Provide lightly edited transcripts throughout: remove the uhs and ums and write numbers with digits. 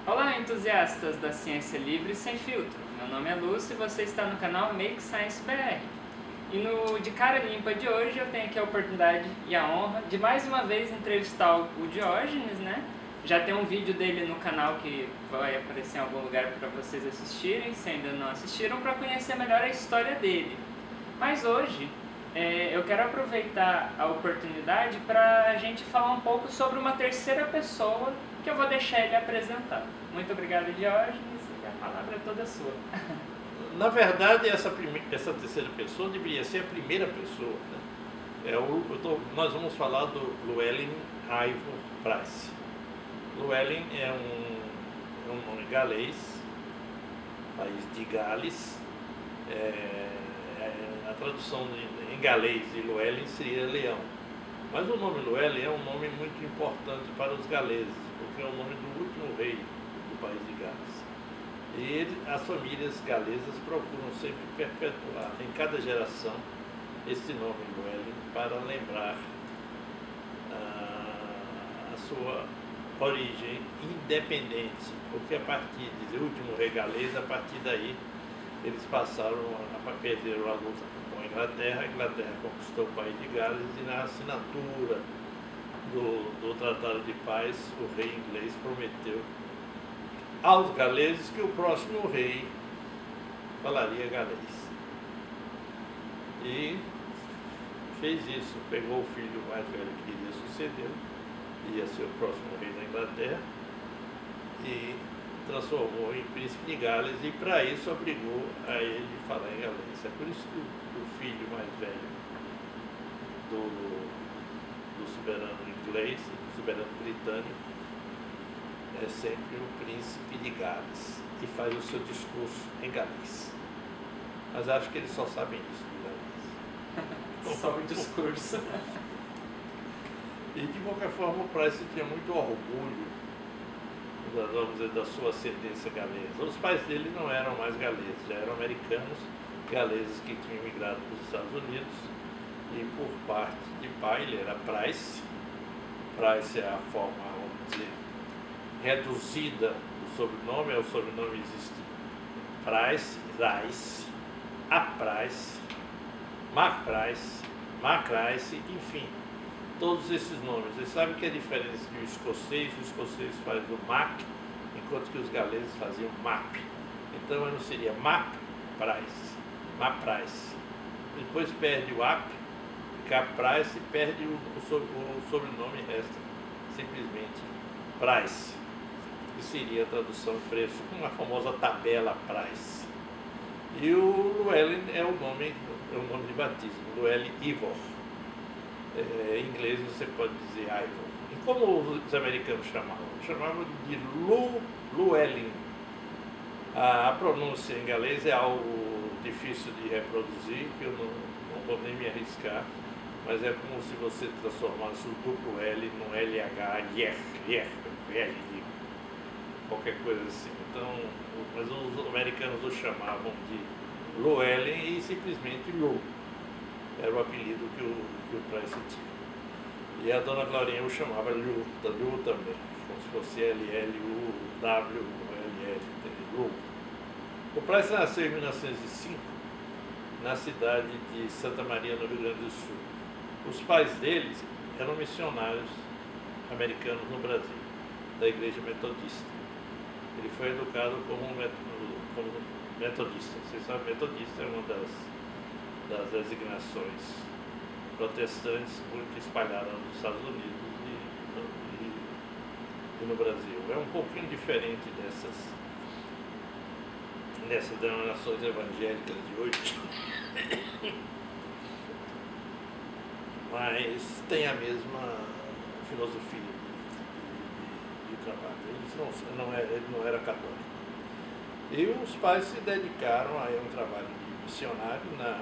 Olá, entusiastas da ciência livre e sem filtro. Meu nome é Lúcio e você está no canal Make Science BR. E no De Cara Limpa de hoje eu tenho aqui a oportunidade e a honra de mais uma vez entrevistar o Diógenes, né? Já tem um vídeo dele no canal que vai aparecer em algum lugar para vocês assistirem, se ainda não assistiram, para conhecer melhor a história dele. Mas hoje eu quero aproveitar a oportunidade para a gente falar um pouco sobre uma terceira pessoa que eu vou deixar ele apresentar. Muito obrigado, Diógenes, e a palavra é toda sua. Na verdade, essa terceira pessoa deveria ser a primeira pessoa, né? Nós vamos falar do Llewellyn Ivor Price. Llewellyn é um nome galês, país de Gales. A tradução em galês de Llewellyn seria leão. Mas o nome Llewellyn é um nome muito importante para os galeses, porque é o nome do último rei do país de Gales. E as famílias galesas procuram sempre perpetuar em cada geração esse nome Llewellyn para lembrar a sua origem independente, porque a partir do último rei galês, a partir daí eles passaram a perder a luta com a Inglaterra conquistou o país de Gales e na assinatura do Tratado de Paz o rei inglês prometeu aos galeses que o próximo rei falaria galês. E fez isso, pegou o filho mais velho que iria sucedê-lo, ia ser o próximo rei da Inglaterra, e transformou em príncipe de Gales, e para isso obrigou a ele a falar em galês. É por isso que o filho mais velho do soberano inglês, do soberano britânico, é sempre o príncipe de Gales e faz o seu discurso em galês. Mas acho que eles só sabem isso do galês. Só o discurso. E de qualquer forma o Price tinha muito orgulho, vamos dizer, da sua ascendência galesa. Os pais dele não eram mais galeses, já eram americanos, galeses que tinham migrado para os Estados Unidos, e por parte de pai ele era Price. Price é a forma, vamos dizer, reduzida do sobrenome. O sobrenome existe Price, Rice, A Price, Price, enfim, todos esses nomes. Vocês sabem que é diferente do escocês. O escocês faz o Mac, enquanto que os galeses faziam Map. Então não seria Price. Depois perde o Ap, fica Price, e perde o sobrenome, resta simplesmente Price, que seria a tradução de preço, com a famosa tabela Price. E o Llewellyn é o nome de batismo, Llewellyn Ivor. Em inglês você pode dizer Ivor. E como os americanos chamavam? Chamavam de Llewellyn. A pronúncia em galês é algo difícil de reproduzir, que eu não vou nem me arriscar, mas é como se você transformasse o duplo L no LH, qualquer coisa assim. Então, mas os americanos o chamavam de Llewellyn e simplesmente Lew. Era o apelido que o Price tinha. E a dona Glorinha o chamava Lew também, como se fosse L-L-U-W-L-L, Lew. O Price nasceu em 1905, na cidade de Santa Maria, no Rio Grande do Sul. Os pais deles eram missionários americanos no Brasil, da Igreja Metodista. Ele foi educado como metodista. Vocês sabem, metodista é uma das designações protestantes muito espalhadas nos Estados Unidos e no Brasil. É um pouquinho diferente dessas denominações evangélicas de hoje, mas tem a mesma filosofia de trabalho. Ele não era católico. E os pais se dedicaram a um trabalho de missionário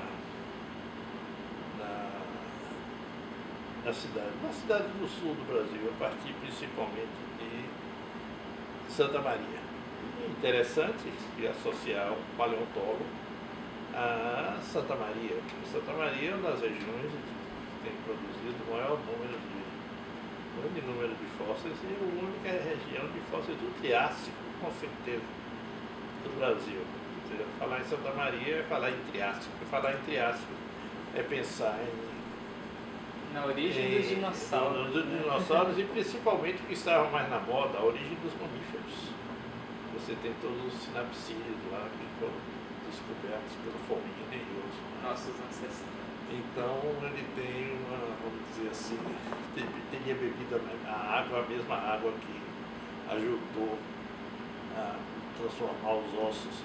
na cidade do sul do Brasil, a partir principalmente de Santa Maria. E interessante associar um paleontólogo a Santa Maria, porque Santa Maria é uma das regiões que tem produzido o maior número grande número de fósseis e a única região de fósseis do Triássico, com certeza, do Brasil. Quer dizer, falar em Santa Maria é falar em Triássico. Falar em Triássico é pensar na origem dos dinossauros. Dos dinossauros e principalmente o que estava mais na moda, a origem dos mamíferos. Você tem todos os sinapsídeos lá que foram descobertos pelo Fominha e outros. Nossos ancestrais. Então ele tem uma, vamos dizer assim, teria bebido a água, a mesma água que ajudou a transformar os ossos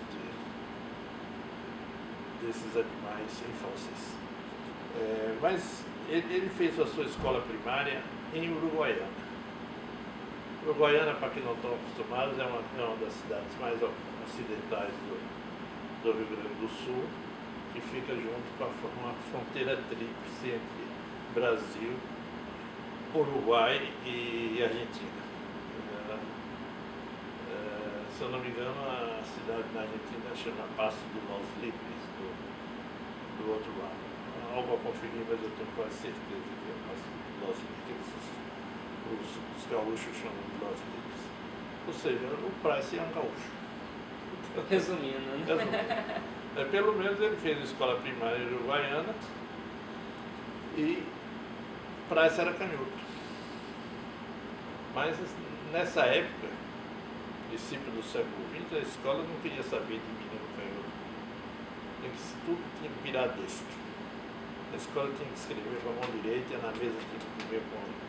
desses animais em fósseis. Mas ele fez a sua escola primária em Uruguaiana. Uruguaiana, para quem não estão acostumados, é uma das cidades mais ocidentais do Rio Grande do Sul, que fica junto com uma fronteira tríplice entre Brasil, Uruguai e Argentina. Se eu não me engano, a cidade na Argentina chama Passo de los Libres, do outro lado. Algo a conferir, mas eu tenho quase certeza que é Passo de los Libres. Os gaúchos chamam de los Libres. Ou seja, o Price é um gaúcho. Resumindo, né? Pelo menos ele fez a escola primária uruguaiana e Price era canhoto. Mas nessa época, princípio do século XX, a escola não queria saber de menino canhoto. Tudo tinha que virar destro. A escola tinha que escrever com a mão direita e na mesa tinha que comer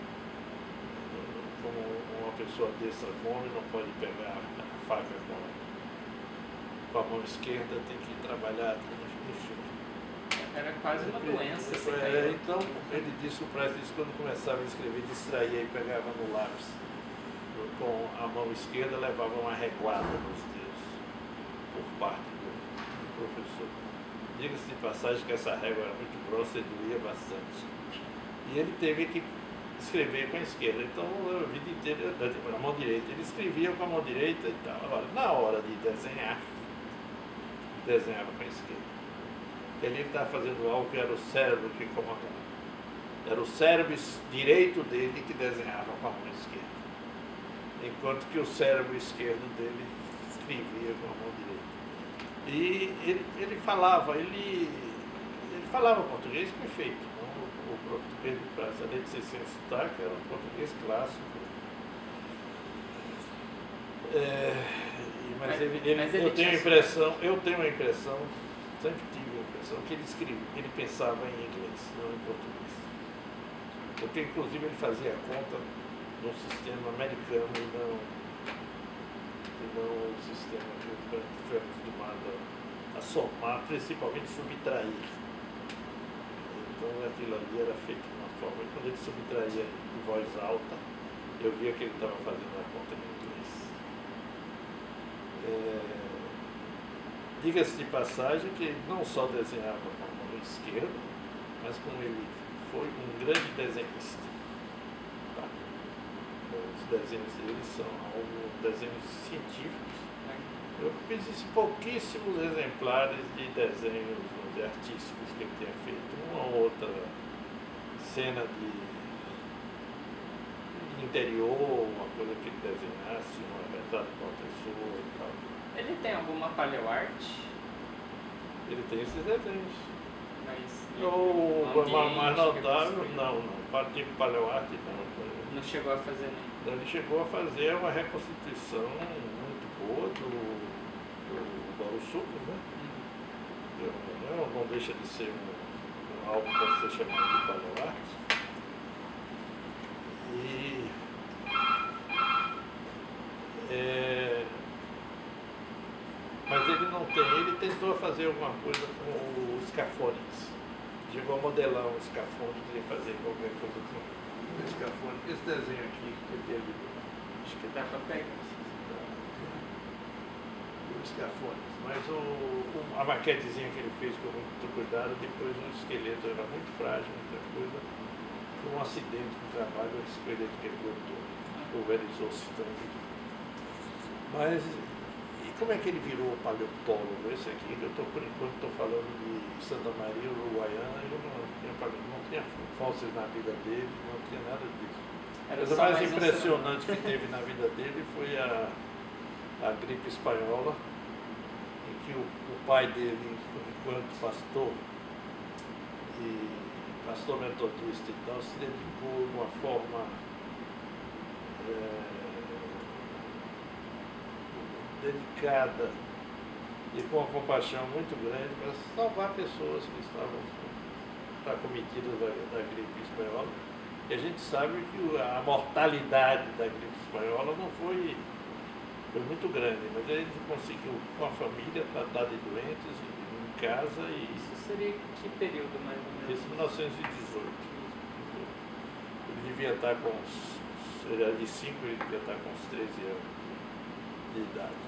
como uma pessoa destra come, não pode pegar a faca com a mão esquerda, tem que trabalhar, enfim. Era quase uma doença. Então, ele disse, o Price disse que quando começava a escrever, distraía e pegava no lápis. Com a mão esquerda, levava uma reguada nos dedos, por parte do professor. Diga-se de passagem que essa régua era muito grossa e doía bastante. E ele teve que escrever com a esquerda, então a vida inteira, a mão direita. Ele escrevia com a mão direita e tal. Agora, na hora de desenhar, desenhava com a esquerda. Ele estava fazendo algo que era o cérebro que comandava. Era o cérebro direito dele que desenhava com a mão esquerda. Enquanto que o cérebro esquerdo dele escrevia com a mão direita. E ele falava português perfeito. O português do Praça, além de ser sem sotaque, era um português clássico. Eu tenho a impressão, sempre tive a impressão que ele pensava em inglês, não em português. Porque inclusive ele fazia conta no sistema americano e não o sistema que foi acostumado a somar, principalmente subtrair. Então aquilo ali era feito de uma forma, e quando ele subtraía em voz alta, eu via que ele estava fazendo a conta em inglês. Diga-se de passagem que ele não só desenhava com a mão esquerda, mas como ele foi um grande desenhista. Tá? Os desenhos dele são desenhos científicos. Eu fiz pouquíssimos exemplares de desenhos artísticos que ele tenha feito. Uma ou outra cena de interior, uma coisa que ele desenhasse, uma retrato de uma pessoa e tal. Ele tem alguma paleoarte? Ele tem esses desenhos. Mas mais notável, não. Tipo paleoarte, não. Não chegou a fazer nem. Ele chegou a fazer uma reconstituição muito boa do Bauru Sucos, né? Não deixa de ser algo que pode ser chamado de paleoarte. Mas ele tentou fazer alguma coisa com os escafones. Chegou a modelar um escafone, queria fazer qualquer coisa com o escafone. Esse desenho aqui que ele teve, acho que dá para pegar. Os escafones. Mas a maquetezinha que ele fez com muito cuidado, depois o esqueleto era muito frágil, muita coisa. Foi um acidente no trabalho, o esqueleto quebrou todo, pulverizou-se tanto. Mas e como é que ele virou paleontólogo? Esse aqui que eu estou, por enquanto, estou falando de Santa Maria, Uruguaiana, ele não tinha fósseis na vida dele, não tinha nada disso. Era coisa só mais mais um impressionante que teve na vida dele foi a gripe espanhola, em que o pai dele, enquanto pastor, e pastor metodista e tal, se dedicou de uma forma dedicada e com uma compaixão muito grande para salvar pessoas que estavam acometidas da gripe espanhola. E a gente sabe que a mortalidade da gripe espanhola não foi muito grande, mas ele conseguiu, com a família, tratar de doentes em casa e... Isso seria que período mais ou menos? Isso em 1918. Ele devia estar com uns... Ele era de 5, ele devia estar com uns 13 anos de idade.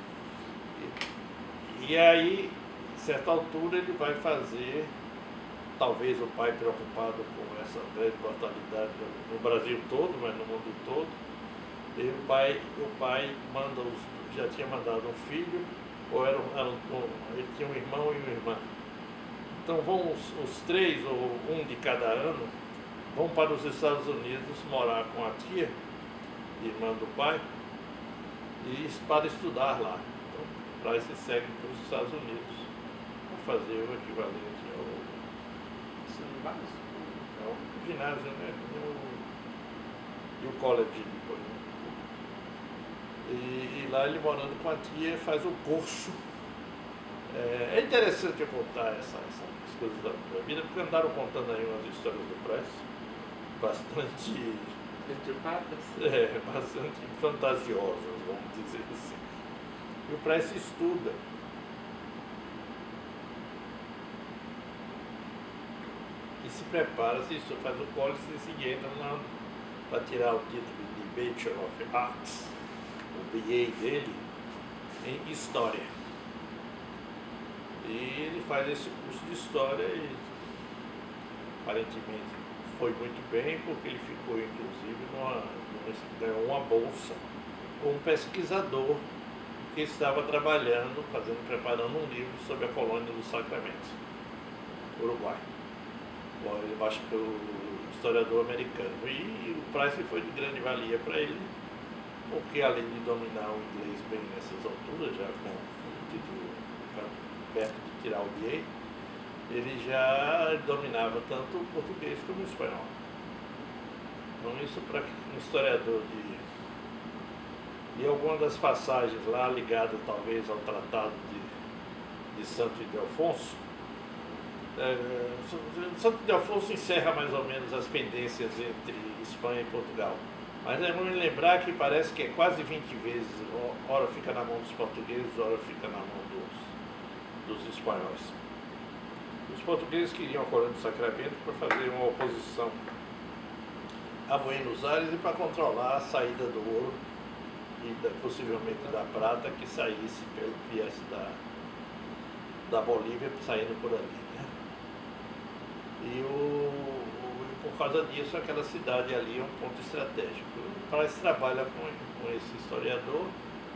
E aí, a certa altura, ele vai fazer, talvez o pai preocupado com essa grande mortalidade no Brasil todo, mas no mundo todo, e o pai manda já tinha mandado um filho, ou ele tinha um irmão e uma irmã. Então vão os três, ou um de cada ano, vão para os Estados Unidos morar com a tia, irmã do pai, e para estudar lá. Então, Price segue para os Estados Unidos para fazer o equivalente ao ginásio, né? E o college depois. Né? E lá ele morando com a tia faz o curso. É interessante eu contar essas coisas da vida, porque andaram contando aí umas histórias do Price bastante bastante fantasiosas, vamos dizer assim. E o Price estuda. E se prepara, faz o college e se entra para tirar o título de Bachelor of Arts, o BA dele, em História. E ele faz esse curso de História e aparentemente foi muito bem, porque ele ficou inclusive ganhou uma bolsa como pesquisador que estava trabalhando, preparando um livro sobre a colônia do Sacramento, Uruguai. Bom, ele acho que o historiador americano. E o Price foi de grande valia para ele, porque além de dominar o inglês bem nessas alturas, já com o título perto de tirar o BA, ele já dominava tanto o português como o espanhol. Então isso para um historiador e alguma das passagens lá ligadas talvez ao Tratado de Santo Ildefonso, Santo Ildefonso encerra mais ou menos as pendências entre Espanha e Portugal. Mas vamos lembrar que parece que é quase 20 vezes, ora fica na mão dos portugueses, ora fica na mão dos espanhóis. Os portugueses queriam a colônia do Sacramento para fazer uma oposição a Buenos Aires e para controlar a saída do ouro e possivelmente da prata que saísse pelo viés da Bolívia, saindo por ali. Né? E por causa disso, aquela cidade ali é um ponto estratégico. O Price trabalha com esse historiador,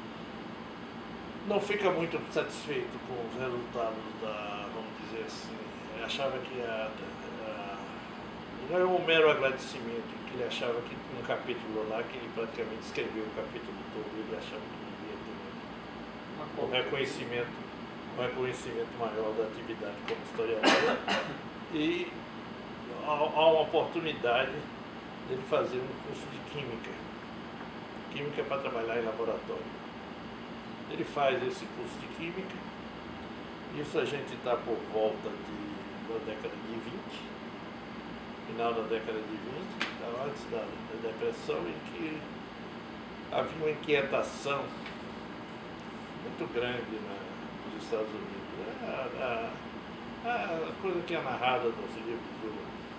não fica muito satisfeito com os resultados vamos dizer assim, achava que não é um mero agradecimento, que ele achava que um capítulo lá, que ele praticamente escreveu o capítulo todo, ele achava que devia ter um reconhecimento maior da atividade como historiador. E há uma oportunidade dele fazer um curso de química para trabalhar em laboratório. Ele faz esse curso de química, isso a gente está por volta da década de 20, final da década de 20, antes da depressão, em que havia uma inquietação muito grande nos Estados Unidos. A coisa que é narrada nos livros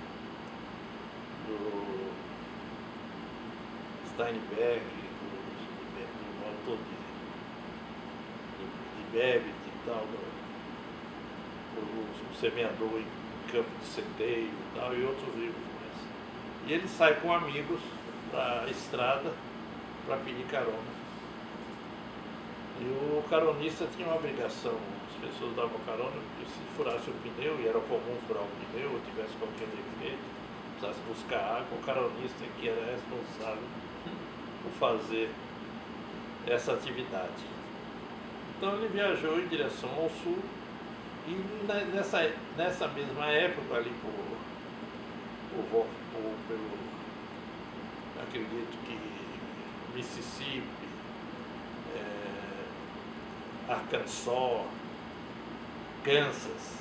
do Steinberg, do autor de Babbitt e tal, o Semeador em Campo de Centeio e tal, e outros livros mais. E ele sai com amigos para a estrada para pedir carona. E o caronista tinha uma obrigação, as pessoas davam carona, porque se furasse o pneu, e era comum furar o pneu, ou tivesse qualquer defeito, precisasse buscar água, o caronista que era responsável por fazer essa atividade. Então ele viajou em direção ao sul e nessa mesma época ali pelo acredito que Mississippi, Arkansas, Kansas,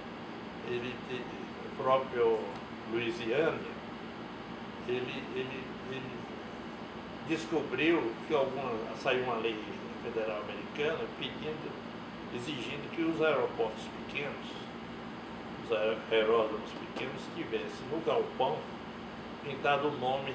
o próprio Louisiana, ele descobriu que saiu uma lei federal americana exigindo que os aeroportos pequenos, os aeródromos pequenos, tivessem no galpão pintado o nome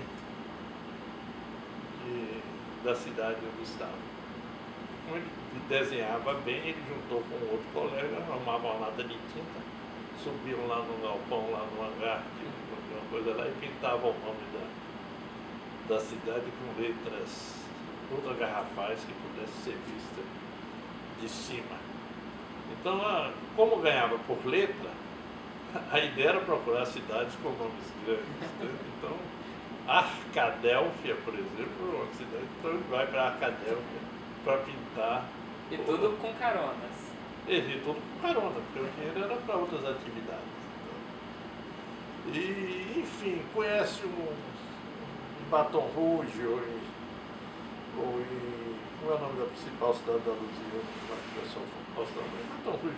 da cidade onde estava. Como ele desenhava bem, ele juntou com outro colega, arrumavam uma lata de tinta, subiam lá no galpão, lá no hangar, uma coisa lá, e pintavam o nome da cidade com letras ultra garrafais que pudesse ser vista de cima. Então, como ganhava por letra, a ideia era procurar cidades com nomes grandes. Então, Arcadélfia, por exemplo, é uma cidade, então ele vai para Arcadélfia para pintar. E tudo com caronas. E tudo com carona, porque o dinheiro era para outras atividades. Então. E, enfim, conhece em Baton Rouge, ou em. Como é o nome da principal cidade da Louisiana? O pessoal posta também. Baton Rouge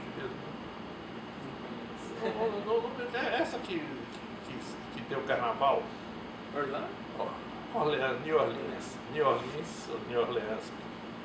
mesmo. Essa que tem o carnaval. Orlando? New Orleans.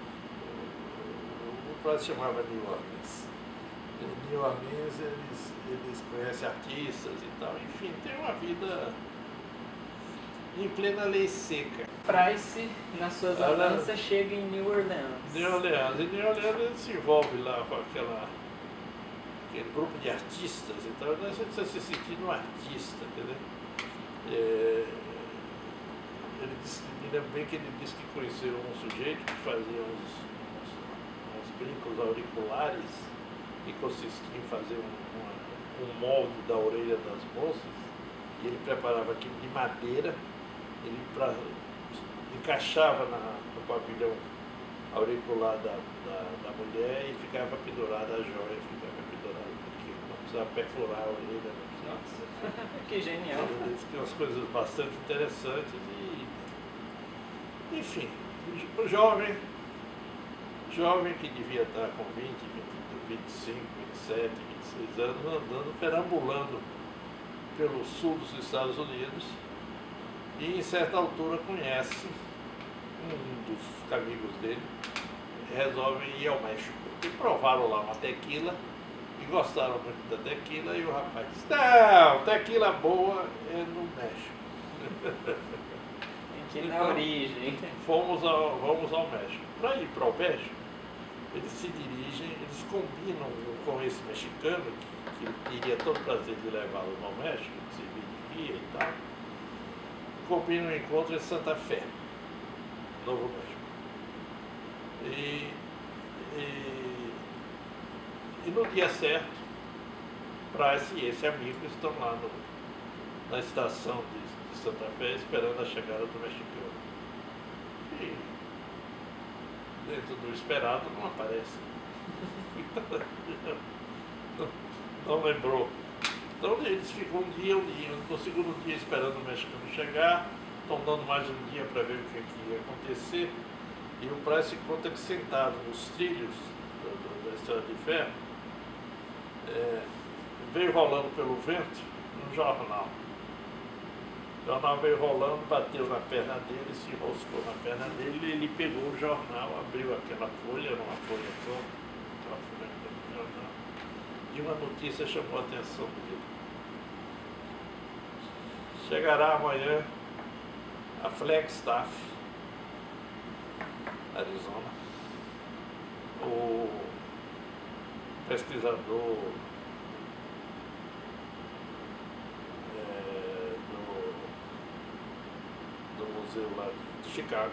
O Price chamava New Orleans. Em New Orleans eles conhecem artistas e tal. Enfim, tem uma vida em plena lei seca. Price, nas suas andanças, chega em New Orleans. Em New Orleans ele se envolve lá com aquele grupo de artistas e tal. A gente precisa se sentir um artista, entendeu? Me lembro bem que ele disse que conheceu um sujeito que fazia uns brincos auriculares e consistia em fazer um molde da orelha das moças, e ele preparava aquilo de madeira, ele encaixava no pavilhão auricular da mulher e ficava pendurada a joia, ficava pendurada aquilo, não precisava perfurar a orelha. Nossa, que genial. Ele disse que umas coisas bastante interessantes enfim, o jovem que devia estar com 20, 25, 27, 26 anos, andando, perambulando pelo sul dos Estados Unidos, e em certa altura conhece um dos amigos dele, resolvem ir ao México. E provaram lá uma tequila, e gostaram muito da tequila, e o rapaz disse: não, tequila boa é no México. Aqui na origem. Vamos ao México. Para ir para o México, eles combinam com esse mexicano, que iria todo prazer de levá-los ao México, de servir de guia e tal, combinam um encontro em Santa Fé, Novo México. E no dia certo, Price e esse amigo estão lá na estação de Santa Fé esperando a chegada do mexicano. E dentro do esperado não aparece. Não lembrou. Então eles ficam um dia, no segundo dia esperando o mexicano chegar, estão dando mais um dia para ver o que ia acontecer, e o Price conta que sentado nos trilhos da estrada de ferro, veio rolando pelo vento um jornal. O jornal veio rolando, bateu na perna dele, se enroscou na perna dele, e ele pegou o jornal, abriu aquela folha, era uma folha só, aquela folha do jornal, e uma notícia chamou a atenção dele. Chegará amanhã a Flagstaff, Arizona. O pesquisador do museu lá de Chicago,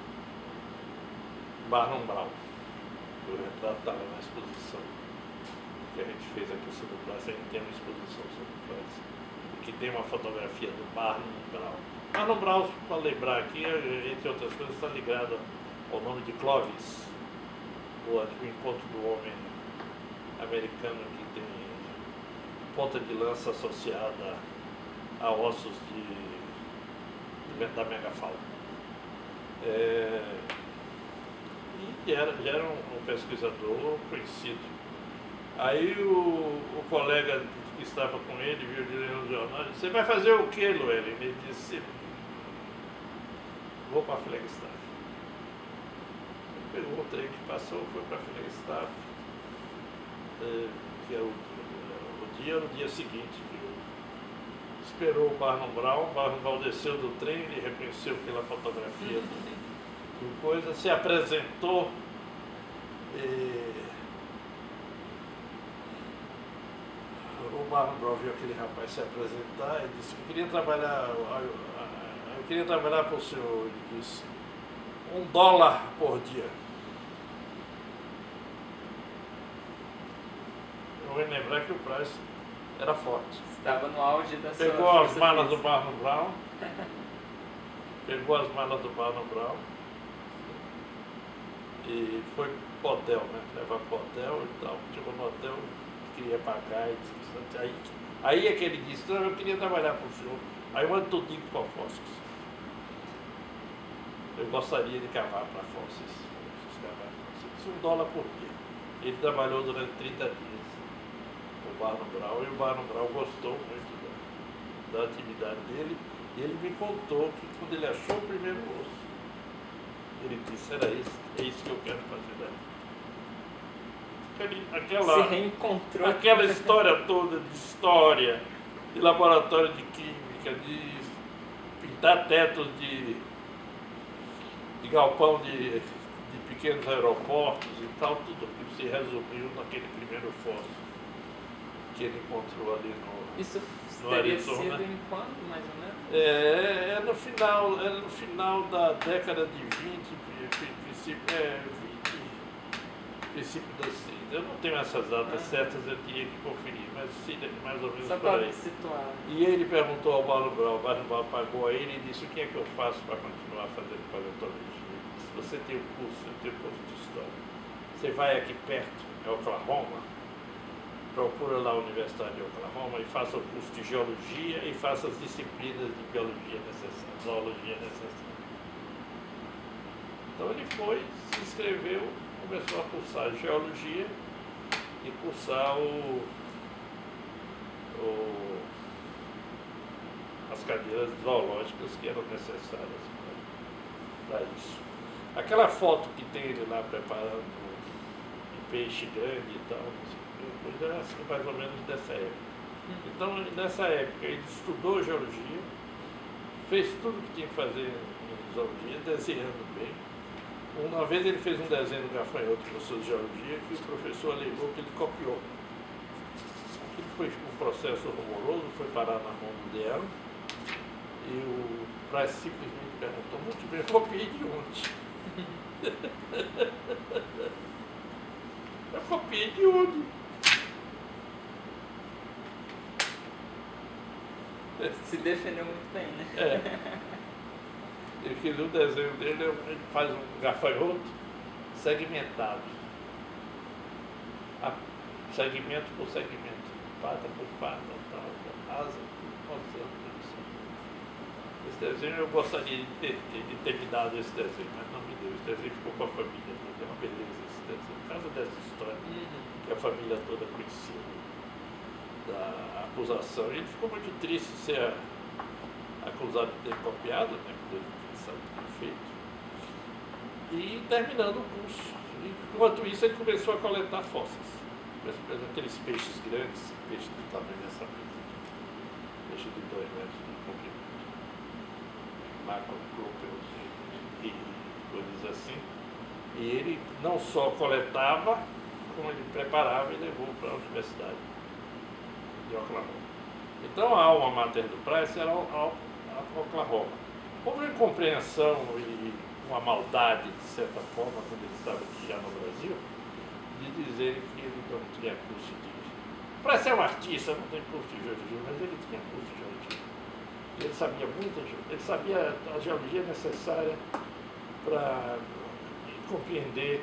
Barnum Brown, o retrato está lá na exposição que a gente fez aqui sobre o Price. A gente tem uma exposição sobre o Price. que tem uma fotografia do Barnum Brown. Barnum Brown, para lembrar aqui, entre outras coisas, está ligado ao nome de Clovis, o encontro do homem americano que tem ponta de lança associada a ossos da megafauna. E já era um pesquisador conhecido. Aí o colega que estava com ele, viu ele no jornal, disse: "Você vai fazer o quê, Llewellyn?" Ele disse: "Vou para Flagstaff." Ele pegou o trem que passou, foi para Flagstaff, que era o dia seguinte. Esperou o Barnum Brown desceu do trem, ele reconheceu pela fotografia do coisa, se apresentou. O Barnum Brown viu aquele rapaz se apresentar e disse que queria trabalhar, eu queria trabalhar para o senhor. Ele disse: $1 por dia. Eu vou lembrar que o Price era forte. Estava no auge da sua Pegou as malas do física. Barnum Brown, e foi pro hotel, né? Levar pro hotel e tal. Chegou no hotel, queria pagar e disse: aí é que ele disse: "Não, eu queria trabalhar para o senhor. Aí eu ando todinho com fósseis. Eu gostaria de cavar para fósseis." $1 por dia. Ele trabalhou durante 30 dias com o Barnum Brown, e o Barnum Brown gostou muito da atividade dele. E ele me contou que quando ele achou o primeiro osso, ele disse: é isso que eu quero fazer daí. Se reencontrou. Aquela história toda de história, de laboratório de química, de pintar tetos de galpão de pequenos aeroportos e tal, tudo que se resumiu naquele primeiro fóssil que ele encontrou ali Isso no teria Arizona. sido em quando, mais ou menos? É no final da década de 20, princípio das 30. Eu não tenho essas datas certas, eu tinha que conferir, mas sim, mais ou menos Só por aí. para situar. E ele perguntou ao Barnum Brown, o Barnum Brown pagou a ele e disse: "O que é que eu faço para continuar fazendo paleontologia?" Ele disse: "Você tem um curso, eu tenho um curso de história. Você vai aqui perto, em Oklahoma, procura lá a Universidade de Oklahoma e faça o curso de geologia e faça as disciplinas de biologia necessárias, zoologia necessária." Então ele foi, se inscreveu, começou a cursar geologia e cursar as cadeiras zoológicas que eram necessárias para isso. Aquela foto que tem ele lá preparando um peixe grande e tal, coisa era assim, mais ou menos dessa época. Então, nessa época, ele estudou geologia, fez tudo o que tinha que fazer em zoologia, desenhando bem. Uma vez ele fez um desenho do gafanhoto no seu geologia que o professor alegou que ele copiou. Aquilo foi um processo horroroso, foi parar na mão dela, e o Price simplesmente perguntou: "Muito bem, copiei de onde?" "Eu copiei de onde?" Se defendeu muito bem, né? Ele quis o desenho dele, ele faz um gafanhoto segmentado. Segmento por segmento, pata por pata, asa por asa. Esse desenho eu gostaria de ter me dado esse desenho, mas não me deu. Esse desenho ficou com a família dele. É uma beleza esse desenho. Por causa dessa história que a família toda conhecia da acusação. E ele ficou muito triste de ser acusado de ter copiado, né? Feito. E terminando o curso. Enquanto isso, ele começou a coletar fósseis. Aqueles peixes grandes, peixes do tamanho dessa mesa, peixe de 2 metros de comprimento, macrocrópelos e coisas assim. E ele não só coletava, como ele preparava e levou para a Universidade de Oklahoma. Então a alma mater do Price era a Oklahoma. Houve uma incompreensão e uma maldade, de certa forma, quando ele estava aqui já no Brasil, de dizer que ele não tinha curso Para ser um artista não tem curso de geologia, mas ele tinha curso de geologia. Ele sabia muito, ele sabia a geologia necessária para compreender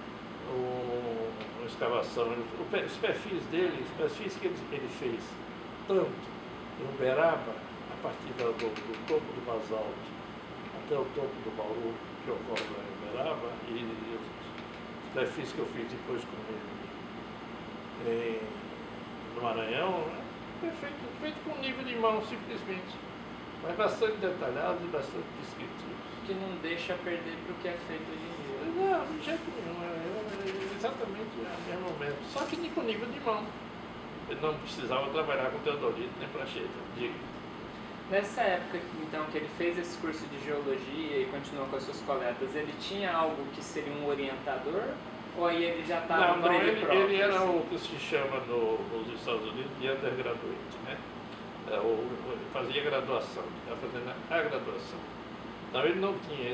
a escavação. Os perfis dele, os perfis que ele fez, tanto em Uberaba, a partir do topo do basalto até o topo do Bauru, que ocorre lá em Uberaba, e os perfis que eu fiz depois com ele no Maranhão, feito com nível de mão, simplesmente, mas bastante detalhados e bastante descritivos. Que não deixa perder para o que é feito hoje em dia. Não, de jeito nenhum, é exatamente o mesmo momento, só que com nível de mão. Ele não precisava trabalhar com teodolito nem prancheta, diga. Nessa época, então, que ele fez esse curso de geologia e continuou com as suas coletas, ele tinha algo que seria um orientador? Ou aí ele já estava por ele próprio? Ele era assim? o que se chama nos Estados Unidos de undergraduate, né? Ele fazia graduação, ele estava fazendo a graduação. Então ele não tinha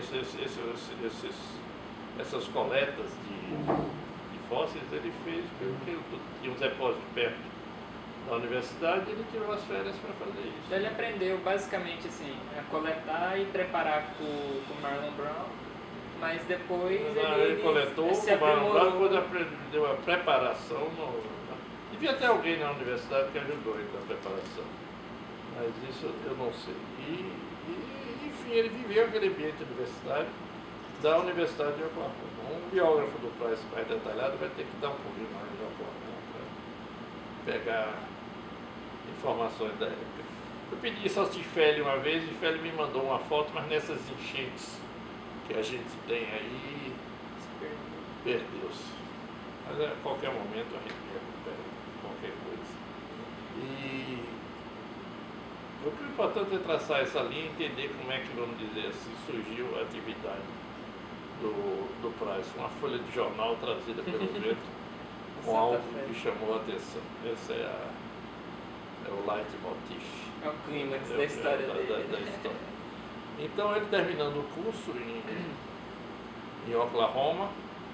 essas coletas de fósseis, ele fez porque ele tinha um depósito perto da universidade, ele tirou as férias para fazer isso. Então ele aprendeu basicamente assim, a coletar e preparar com o Marlon Brown, mas depois ele coletou, se o Marlon Brown, aprimorou. depois aprendeu a preparação. Devia ter alguém na universidade que ajudou ele na preparação, mas isso eu não sei. Enfim, ele viveu aquele ambiente universitário da Universidade de Oklahoma. Um biógrafo do Price mais detalhado vai ter que dar um pouquinho mais de Oklahoma para pegar informações da época. Eu pedi isso ao Tifeli uma vez, e o Tifeli me mandou uma foto, mas nessas enchentes que a gente tem aí, perdeu-se. Mas a qualquer momento a gente recupera qualquer coisa. E o que é importante é traçar essa linha e entender como é que, vamos dizer assim, surgiu a atividade do Price. Uma folha de jornal trazida pelo vento com algo que chamou a atenção. Esse é o leitmotiv. É o clímax da história dele. Da história. Então, ele terminando o curso em Oklahoma,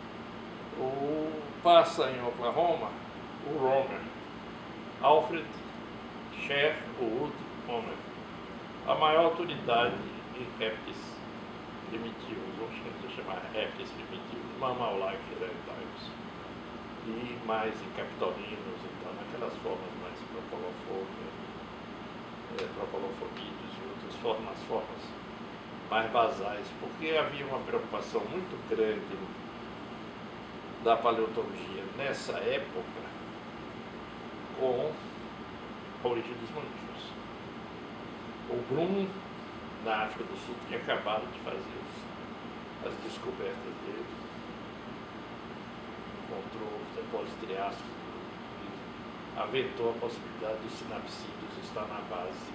passa em Oklahoma o Romer, Alfred Sher Wood Romer, a maior autoridade em répteis primitivos, vamos chamar répteis primitivos, mammal-like reptiles, e mais em capitolinos, então, naquelas formas mais procolofonídeos e outras formas mais basais, porque havia uma preocupação muito grande da paleontologia nessa época com a origem dos mamíferos. O Bloom, na África do Sul, tinha acabado de fazer as descobertas dele, encontrou os depósitos triássicos e aventou a possibilidade dos sinapsídeos estar na base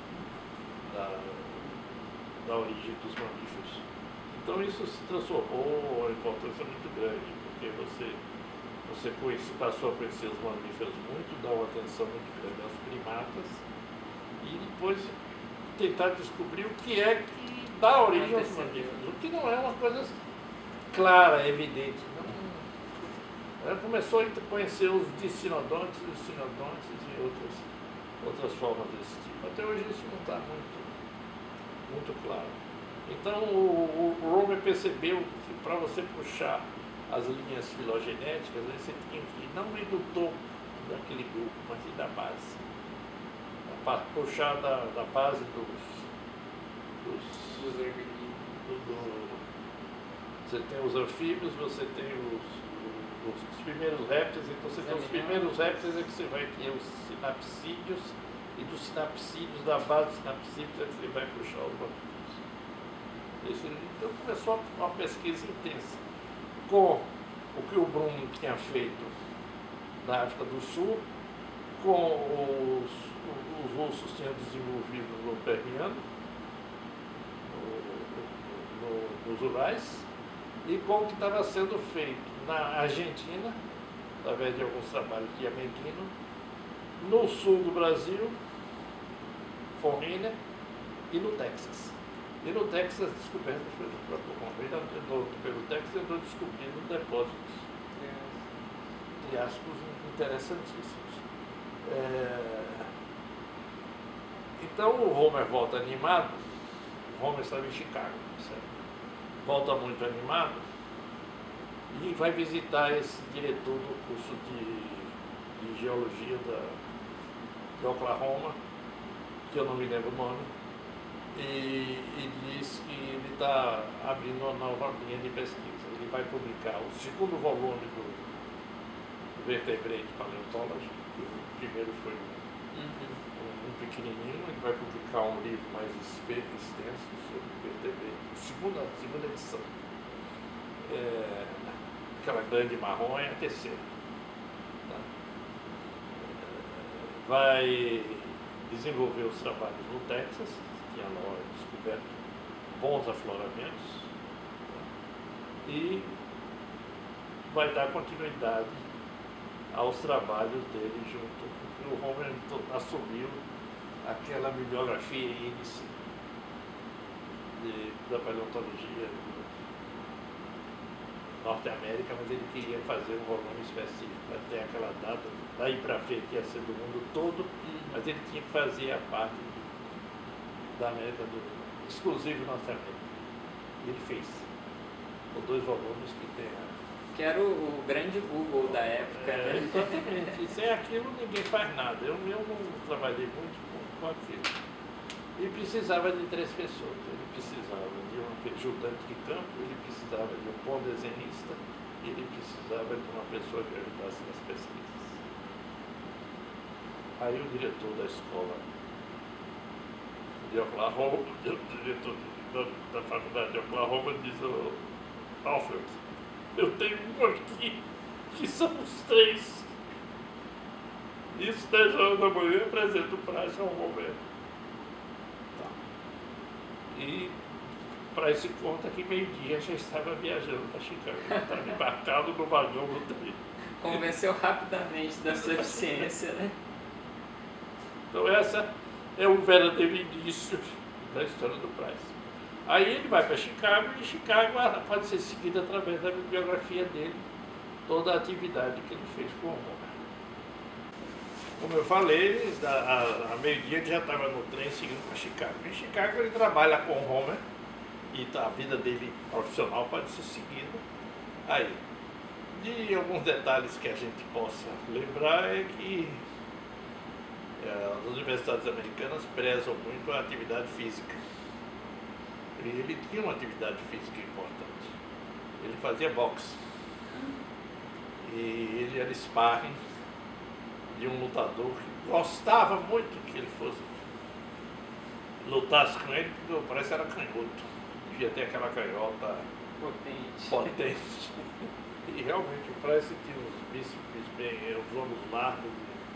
da origem dos mamíferos. Então isso se transformou uma importância muito grande, porque você passou a conhecer os mamíferos muito, dar uma atenção muito grande aos primatas e depois tentar descobrir o que é que dá origem aos mamíferos, o que não é uma coisa clara, evidente. Ela começou a conhecer os dicinodontes e outras formas desse tipo. Até hoje isso não está muito claro. Então o Romer percebeu que para você puxar as linhas filogenéticas, você tinha que ir não ir do topo daquele grupo, mas ir da base. Puxar da base você tem os anfíbios, você tem os primeiros répteis, então você tem os primeiros répteis é que você vai ter os sinapsídeos, e dos sinapsídeos, da base dos sinapsídeos é que você vai puxar os mamíferos. Então começou uma pesquisa intensa com o que o Bruno tinha feito na África do Sul, com os russos tinham desenvolvido no Permiano, nos Urais, e com o que estava sendo feito na Argentina, através de alguns trabalhos de Ameghino, no sul do Brasil, Fourriner, e no Texas. E no Texas, descobertas pelo próprio Romer, pelo Texas, andou descobrindo depósitos triássicos interessantíssimos. Então o Homer volta animado, o Homer estava em Chicago, certo? Volta muito animado e vai visitar esse diretor do curso de geologia de Oklahoma, que eu não me lembro o nome, e diz que ele está abrindo uma nova linha de pesquisa. Ele vai publicar o segundo volume do Vertebrate Paleontology, o primeiro foi um pequenininho, ele vai publicar um livro mais extenso sobre vertebrate, a segunda edição. Aquela grande marrom é a terceira. Tá? Vai desenvolver os trabalhos no Texas, tinha lá descoberto bons afloramentos, tá? E vai dar continuidade aos trabalhos dele junto, porque o Homer assumiu aquela bibliografia índice da paleontologia Norte-América, mas ele queria fazer um volume específico até aquela data, daí para frente ia ser do mundo todo, mas ele tinha que fazer a parte da América do exclusivo Norte-América. E ele fez, com 2 volumes que tem que era o grande Google da época, né? Exatamente, sem aquilo ninguém faz nada. Eu não trabalhei muito com aquilo. E precisava de 3 pessoas. Ele precisava de um ajudante de campo, ele precisava de um bom desenhista, e ele precisava de uma pessoa que ajudasse nas pesquisas. Aí o diretor da escola de Oklahoma, o diretor da faculdade de Oklahoma diz: Alfred, eu tenho um aqui, que somos 3. Isso 10 horas da manhã, apresento o Price ao Roberto. Tá. E Price conta que meio-dia já estava viajando para Chicago. Estava embarcado no vagão do trem. Convenceu rapidamente da sua eficiência, né? Então essa é o verdadeiro início da história do Price. Aí ele vai para Chicago, e Chicago pode ser seguida através da bibliografia dele, toda a atividade que ele fez com o Homer. Como eu falei, a meio-dia ele já estava no trem seguindo para Chicago. Em Chicago ele trabalha com o Homer, e a vida dele profissional pode ser seguida aí. E alguns detalhes que a gente possa lembrar é que as universidades americanas prezam muito a atividade física. Ele tinha uma atividade física importante. Ele fazia boxe. E ele era sparring de um lutador que gostava muito que ele fosse lutasse com ele, porque parece que era canhoto. Devia ter aquela canhota potente. E realmente o Price tinha os bíceps bem, os ombros largos.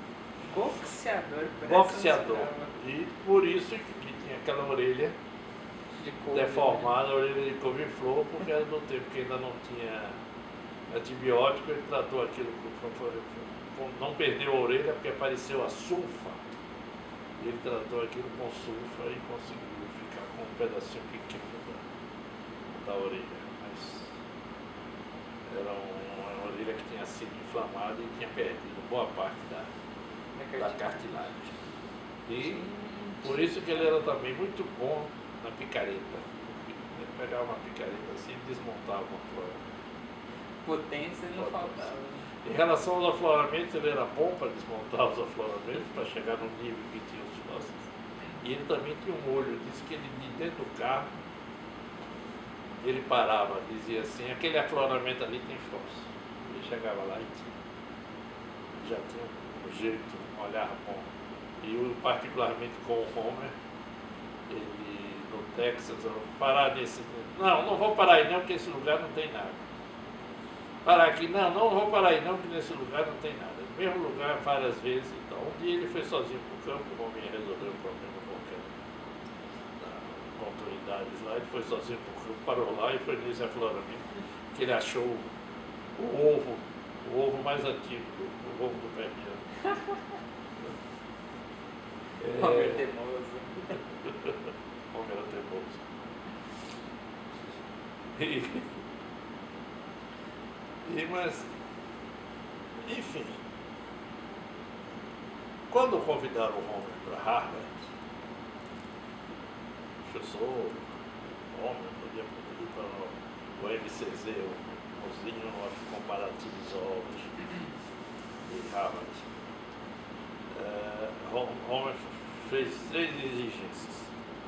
Boxeador. E por isso que tinha aquela orelha deformada, a orelha de couve-flor, porque era no tempo que ainda não tinha antibiótico. Ele tratou aquilo não perdeu a orelha porque apareceu a sulfa. Ele tratou aquilo com sulfa e conseguiu ficar com um pedacinho pequeno da orelha. Mas era uma orelha que tinha sido inflamada e tinha perdido boa parte da cartilagem. E por isso que ele era também muito bom na picareta. Ele pegava uma picareta assim e desmontava uma flor. Potência não faltava. Em relação aos afloramentos, ele era bom para desmontar os afloramentos, para chegar no nível que tinha os fósseis. E ele também tinha um olho. Diz que ele, de dentro do carro, ele parava, dizia assim: aquele afloramento ali tem fóssil. Ele chegava lá e já tinha um jeito, um olhar bom. E eu, particularmente com o Homer, ele no Texas, eu vou parar nesse. Não vou parar aí não, porque esse lugar não tem nada. Parar aqui, não vou parar aí não, porque nesse lugar não tem nada. No mesmo lugar várias vezes. Então, um dia ele foi sozinho para o campo, o Homer resolveu um problema qualquer com autoridades lá, ele foi sozinho para o campo, parou lá e foi nesse afloramento que ele achou o ovo mais antigo, o ovo do pé de Homer teimoso. Homer era teimoso. Mas, enfim, Quando convidaram o Homer para Harvard, o professor Homer podia ir para o MCZ, o Museum of Comparative Zoology de Harvard. Homer fez 3 exigências.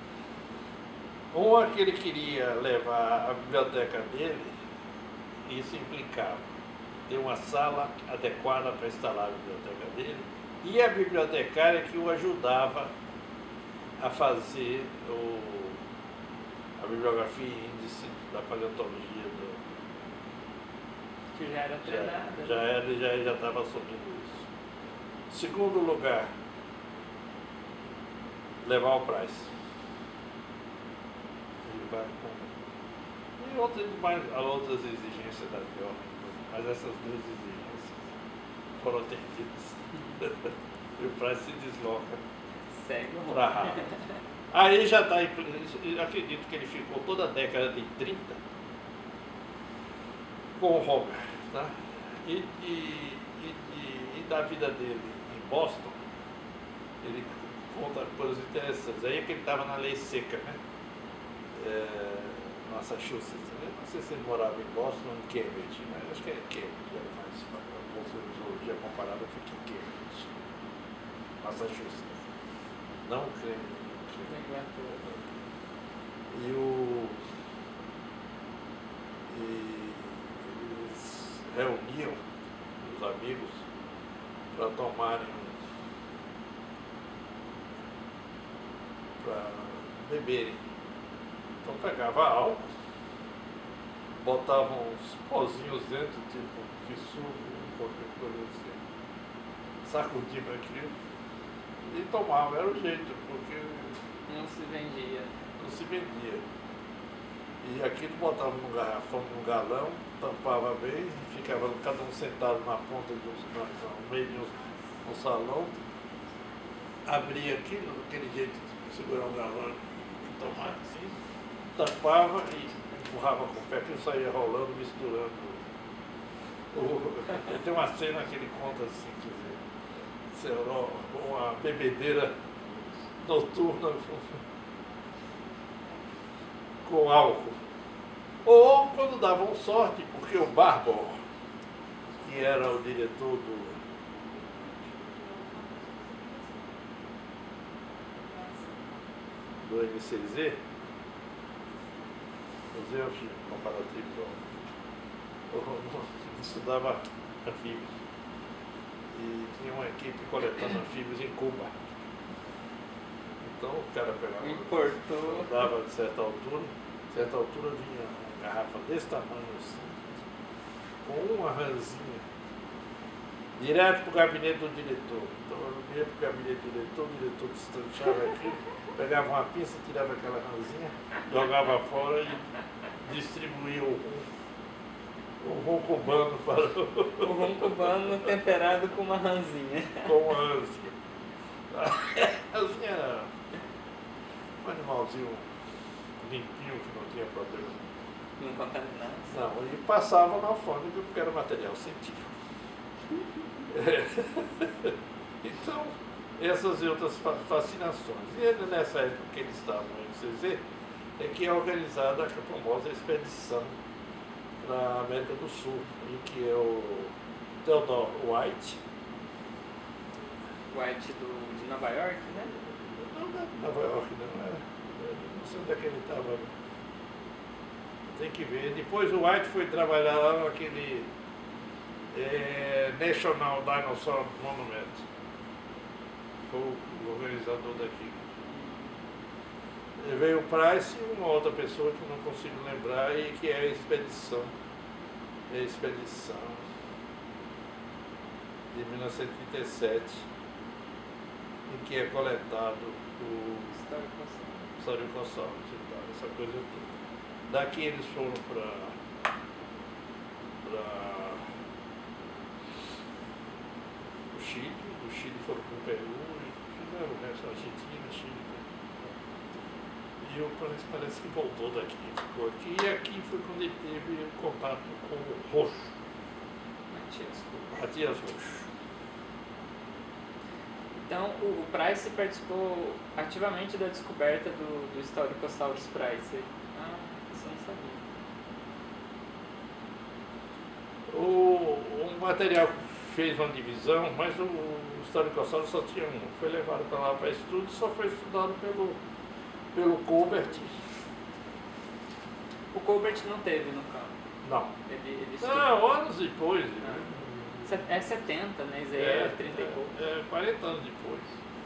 Uma que ele queria levar a biblioteca dele, e isso implicava ter uma sala adequada para instalar a biblioteca dele, e a bibliotecária que o ajudava a fazer a bibliografia e índice da paleontologia. Que já era treinada. Já estava assumindo isso. Segundo lugar, levar o Price. Ele vai com... E outras exigências da pior, mas essas 2 exigências foram atendidas. E o Price se desloca para Harvard. Aí já está, acredito que ele ficou toda a década de 30 com o Homer, tá? E da vida dele em Boston, ele conta coisas interessantes. Aí é que ele estava na lei seca, né? Massachusetts, né? Não sei se ele morava em Boston ou em Cambridge, mas acho que é Cambridge, era mais a bolsa de zoologia comparada fica em Cambridge, Massachusetts. Não Cambridge. Eles reuniam os amigos para tomarem, para beberem. Então pegava álcool, botavam uns pozinhos dentro, tipo de suco, qualquer coisa assim, sacudiam aquilo e tomavam, era o jeito, porque não se vendia. E aquilo botava num garrafão, num galão, tampava bem, ficava cada um sentado na ponta no meio de um salão, abria aquilo, daquele jeito de segurar um galão e tomar assim, tampava e empurrava com o pé, aquilo saía rolando, misturando. Tem uma cena que ele conta assim, quer dizer, uma bebedeira noturna com álcool. Ou quando davam sorte, porque o Barbour, que era o diretor do MCZ, Museu Comparativo, estudava anfíbios. E tinha uma equipe coletando anfíbios em Cuba. Então o cara pegava, dava de certa altura vinha uma garrafa desse tamanho assim, com uma ranzinha, direto para o gabinete do diretor. Então eu ia para o gabinete do diretor, o diretor destranchava aqui, pegava uma pinça, tirava aquela ranzinha, jogava fora e distribuía o rum cubano para o rum cubano temperado com uma ranzinha. Com uma ranzinha. A ranzinha era um animalzinho limpinho, que não tinha problema. Não contaminasse. Não, e passava na alfândega porque era material científico. Então, essas e outras fascinações. E nessa época que eles estavam no MCZ, é que é organizada a famosa expedição para a América do Sul, em que é o Theodore White. White de Nova York, né? Não é Nova York, não era. Não sei onde é que ele estava. Tem que ver. Depois o White foi trabalhar lá naquele National Dinosaur Monument. Foi o organizador daqui. E veio o Price e uma outra pessoa que não consigo lembrar, e que é a expedição. É a expedição de 1937, em que é coletado o Historicossauro e tal, essa coisa toda. Daqui eles foram para o Chile, do Chile foram para o Peru e fizeram o resto, Argentina, Chile. E o Price parece que voltou daqui, ficou aqui, e aqui foi quando ele teve contato com o Roxo. Matias Roxo. Então, o Price participou ativamente da descoberta do Historicosaurus Price. Ah, isso eu não sabia. O material fez uma divisão, mas o Historicosaurus só tinha um. Foi levado para lá para estudo, só foi estudado pelo Colbert. O Colbert não teve no campo. Não. Ele Não, anos depois. Né? É 70, né? Isso aí é 30 e pouco. 40 anos depois.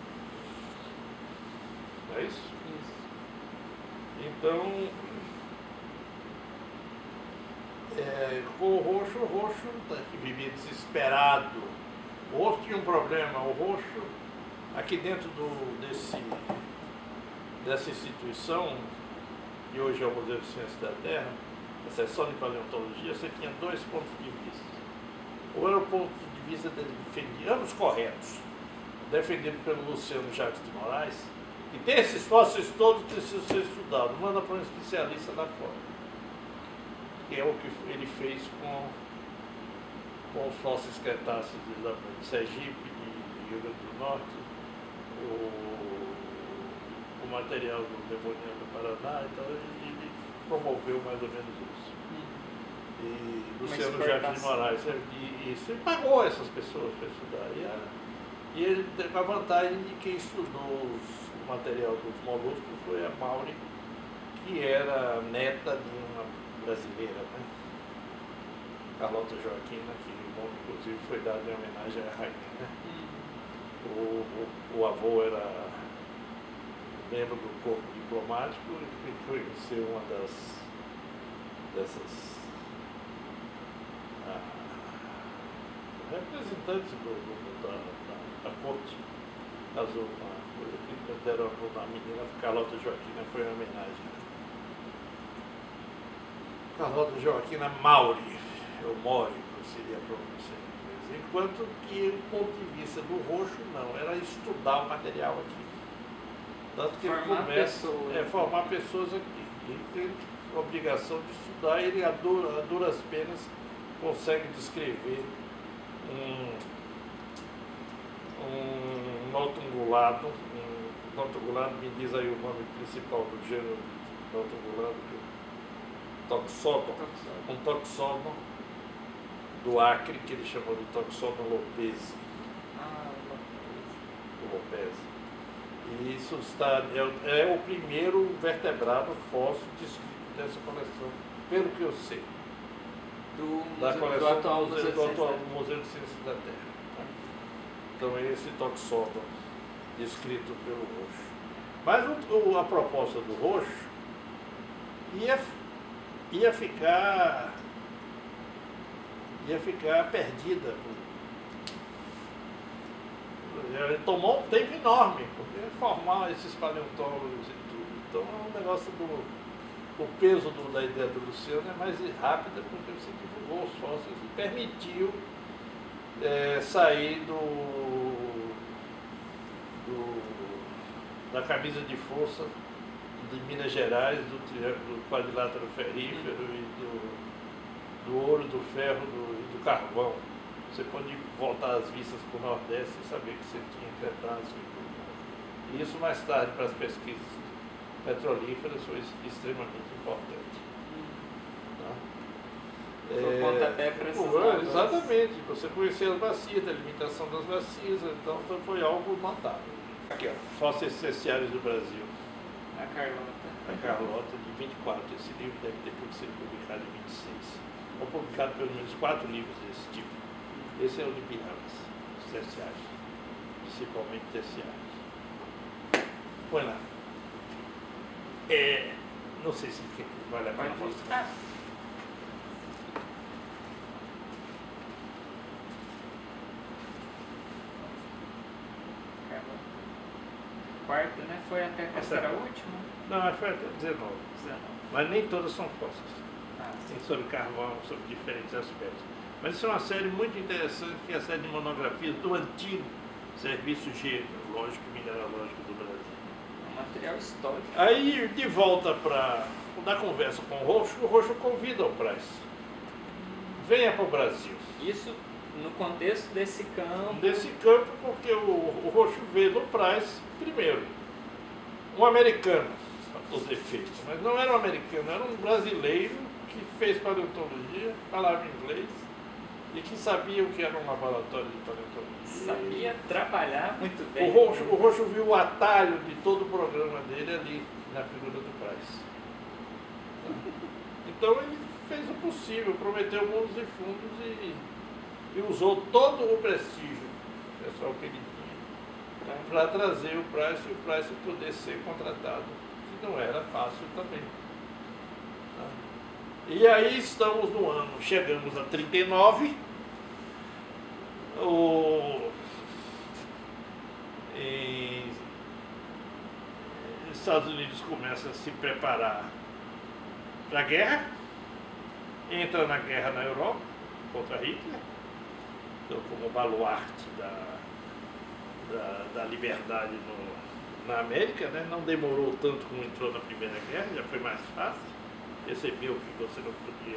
É isso? Isso. Então, com o Roxo que vivia desesperado. O Roxo tinha um problema. O Roxo, aqui dentro dessa instituição, que hoje é o Museu de Ciências da Terra, a seção de paleontologia, você tinha dois pontos de vista. Ou era o ponto de vista dele defendido, ambos corretos, defendido pelo Luciano Jacques de Moraes, que tem esses fósseis todos que precisam ser estudados, manda para um especialista lá fora, que é o que ele fez com os fósseis cretáceos de Sergipe, de Rio Grande do Norte, o material do Devoniano do Paraná, então ele promoveu mais ou menos isso. E Luciano Jacques de Moraes, ele pagou essas pessoas para estudar. E ele teve a vantagem de quem estudou o material dos moluscos foi a Mauri, que era neta de uma brasileira, né? Carlota Joaquina, que o nome inclusive foi dado em homenagem à rainha. Né? O avô era membro do corpo diplomático e foi ser uma dessas representantes da corte. Casou com a coisa que deram a menina Carlota Joaquina, foi em homenagem. Carlota Joaquina Mauri, ou Mori, seria a pronúncia em inglês. Enquanto que o ponto de vista do Roxo não, era estudar o material aqui. Tanto que ele começa a formar pessoas aqui. Ele tem a obrigação de estudar, ele a duras penas consegue descrever um notungulado, notungulado me diz aí o nome principal do gênero notungulado, toxodon, um toxodon do Acre, que ele chamou de Toxodon lopezi. Lopezi. E isso é o primeiro vertebrado fóssil descrito dessa coleção, pelo que eu sei. Da coleção do atual Museu de Ciências da Terra. Tá? Então é esse Toxodon descrito pelo Roxo. Mas a proposta do Roxo ia ficar perdida. Ele tomou um tempo enorme, porque formar esses paleontólogos e tudo. Então é um negócio o peso da ideia do Luciano é mais rápida, porque você divulgou os fósseis e permitiu sair da camisa de força de Minas Gerais, do quadrilátero ferrífero e do ouro, do ferro e do carvão. Você pode voltar as vistas para o Nordeste e saber que você tinha cretáceo e tudo mais. E isso mais tarde para as pesquisas petrolíferas foi extremamente importante. Foi pontapé para essas exatamente, você conhecer as bacias, a delimitação das bacias, então foi algo notável. Aqui, ó, fósseis essenciais do Brasil. A Carlota. A Carlota, de 24. Esse livro deve ter sido publicado em 26. Ou publicado pelo menos 4 livros desse tipo. Esse é o de Pirramas, os terciários, principalmente terciários. Põe lá. Não sei se vale a pena mostrar. Quarta, né? Foi até essa era a última? Não, foi até 19. Mas nem todas são fósseis. Tem sobre carvão, sobre diferentes aspectos. Mas isso é uma série muito interessante, que é a série de monografias do antigo Serviço Geológico e Mineralógico do Brasil. Um material histórico. Aí, de volta da conversa com o Roxo convida o Price. Venha para o Brasil. Isso no contexto desse campo. Desse campo, porque o Roxo veio no Price primeiro. Um americano, para todos os efeitos, mas não era um americano, era um brasileiro que fez paleontologia, falava inglês e que sabia o que era um laboratório de paleontologia. Sabia trabalhar muito bem. O Roxo viu o atalho de todo o programa dele ali na figura do Price. Então ele fez o possível, prometeu mundos e fundos e usou todo o prestígio pessoal que ele tinha para trazer o Price e o Price poder ser contratado, que não era fácil também. E aí estamos no ano, chegamos a 39, os Estados Unidos começam a se preparar para a guerra, entra na guerra na Europa contra Hitler, então, como baluarte da liberdade na América, né? Não demorou tanto como entrou na Primeira Guerra, já foi mais fácil, percebeu que você não podia.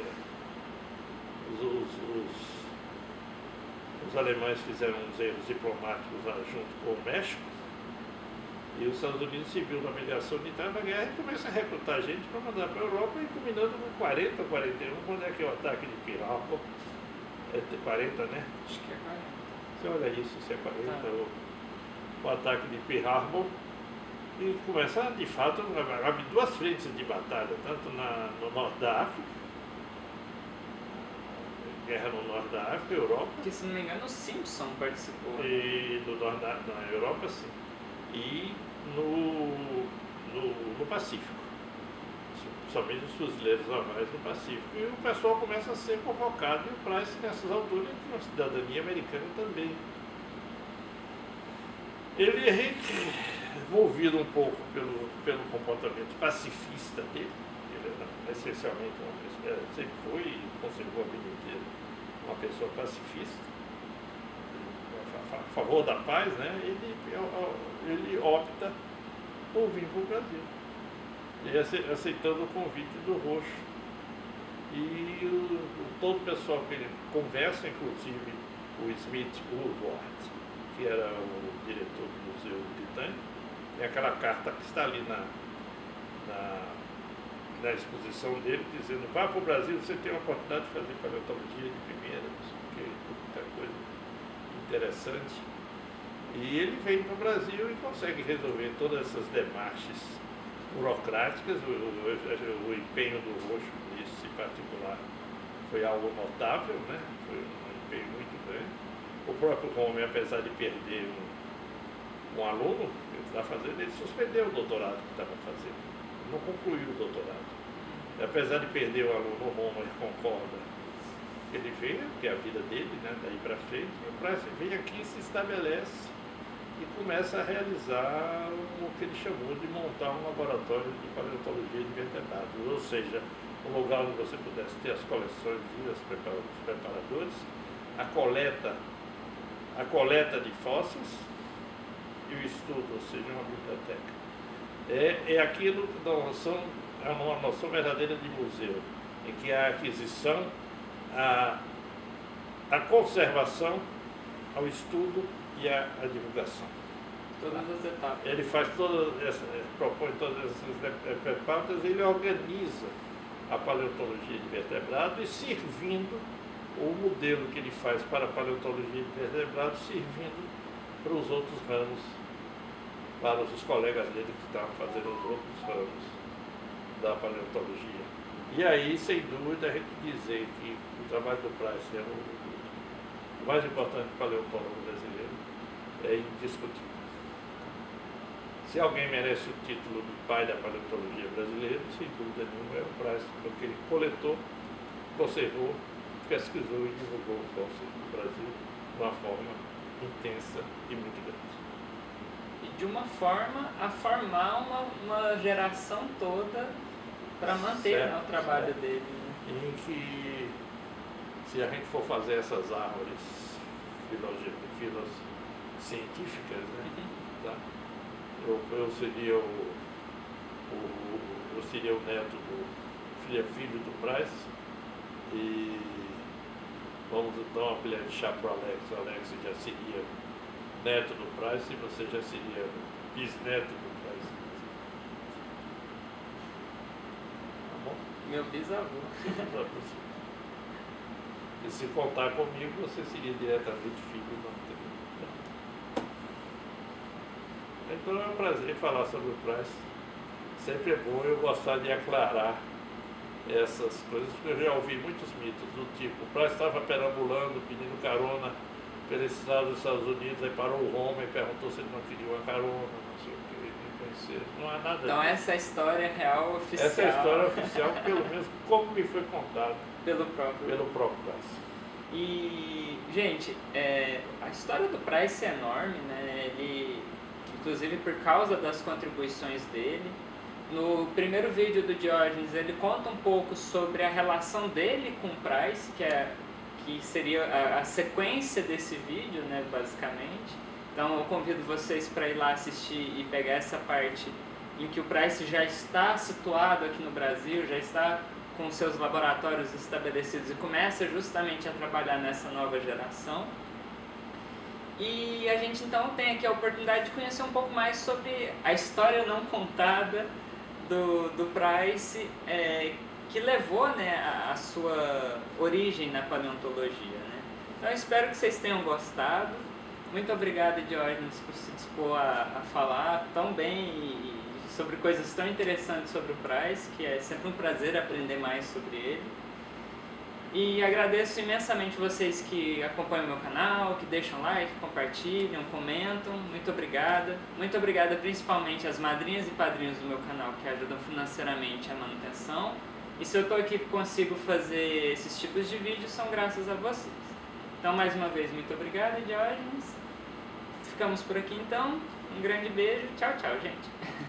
Os alemães fizeram uns erros diplomáticos lá junto com o México, e os Estados Unidos se viu na obrigação de entrar na guerra e começa a recrutar gente para mandar para a Europa, e combinando com 40, 41, quando é que é o ataque de Pearl Harbor? É 40, né? Acho que é 40. Você olha isso, se é 40, o ataque de Pearl Harbor, e começa, de fato, a abrir duas frentes de batalha, tanto no norte da África, guerra no norte da África, Europa. Que, se não me engano, o Simpson participou. E no norte na Europa, sim. E no Pacífico. Somente os fuzileiros navais no Pacífico. E o pessoal começa a ser convocado, e o Price, nessas alturas, tem uma cidadania americana também. Ele é envolvido um pouco pelo comportamento pacifista dele. Ele era essencialmente uma pessoa, sempre foi e conservou a vida inteira uma pessoa pacifista, a favor da paz, né? Ele opta por vir para o Brasil, e aceitando o convite do Roxo. E todo o pessoal que ele conversa, inclusive o Smith Woodward, que era o diretor do Museu Britânico, tem aquela carta que está ali na exposição dele, dizendo: vá para o Brasil, você tem a oportunidade de fazer paleontologia de primeira, não sei o quê, muita coisa interessante. E ele vem para o Brasil e consegue resolver todas essas demarches burocráticas. O empenho do Roxo nisso em particular foi algo notável, né? Foi um empenho muito grande. O próprio Rome, apesar de perder um aluno que ele está fazendo, ele suspendeu o doutorado que estava fazendo, não concluiu o doutorado. E, apesar de perder o aluno, o Roma concorda. Ele veio, que é a vida dele, né? Daí para frente, e o Price vem aqui, se estabelece e começa a realizar o que ele chamou de montar um laboratório de paleontologia de vertebrados, ou seja, um lugar onde você pudesse ter as coleções e os preparadores, a coleta de fósseis e o estudo, ou seja, uma biblioteca. É aquilo que é uma noção verdadeira de museu, em que a aquisição, a conservação, ao estudo e a divulgação. Todas as etapas. Ele faz propõe todas essas pautas, ele organiza a paleontologia de vertebrados e servindo o modelo que ele faz para a paleontologia de vertebrados, servindo para os outros ramos, para os colegas dele que estavam fazendo os outros ramos da paleontologia. E aí, sem dúvida, a gente dizer que o trabalho do Price é o mais importante paleontólogo brasileiro é indiscutível. Se alguém merece o título de pai da paleontologia brasileira, sem dúvida nenhuma é o Price, porque ele coletou, conservou, pesquisou e divulgou o fóssil do Brasil de uma forma intensa e muito grande. E de uma forma a formar uma geração toda para manter, né, o trabalho dele. Em que, se a gente for fazer essas árvores científicas, né, tá? Eu seria o neto filho do Price, e Vamos dar uma colher de chá para o Alex já seria neto do Price e você já seria bisneto do Price. Tá bom? Meu bisavô. E se contar comigo, você seria diretamente filho do Então é um prazer falar sobre o Price. Sempre é bom eu gostar de aclarar essas coisas, porque eu já ouvi muitos mitos do tipo, o Price estava perambulando, pedindo carona pela estrada dos Estados Unidos, aí parou o homem e perguntou se ele não queria uma carona, não sei o que, ele conhecer. Não há nada Então disso. essa é a história real oficial. Essa é a história oficial, pelo menos como me foi contado pelo próprio Price. E, gente, a história do Price é enorme, né? Ele, inclusive por causa das contribuições dele. No primeiro vídeo do Diógenes, ele conta um pouco sobre a relação dele com o Price, que seria a sequência desse vídeo, né, basicamente. Então eu convido vocês para ir lá assistir e pegar essa parte em que o Price já está situado aqui no Brasil, já está com seus laboratórios estabelecidos e começa justamente a trabalhar nessa nova geração. E a gente então tem aqui a oportunidade de conhecer um pouco mais sobre a história não contada do Price, que levou, né, a sua origem na paleontologia, né? Então eu espero que vocês tenham gostado. Muito obrigado, Diógenes, por se dispor a falar tão bem e sobre coisas tão interessantes sobre o Price, que é sempre um prazer aprender mais sobre ele. E agradeço imensamente vocês que acompanham o meu canal, que deixam like, compartilham, comentam. Muito obrigada. Muito obrigada principalmente às madrinhas e padrinhos do meu canal que ajudam financeiramente a manutenção. E se eu estou aqui e consigo fazer esses tipos de vídeos, são graças a vocês. Então, mais uma vez, muito obrigada, Diógenes. Ficamos por aqui então. Um grande beijo. Tchau, tchau, gente.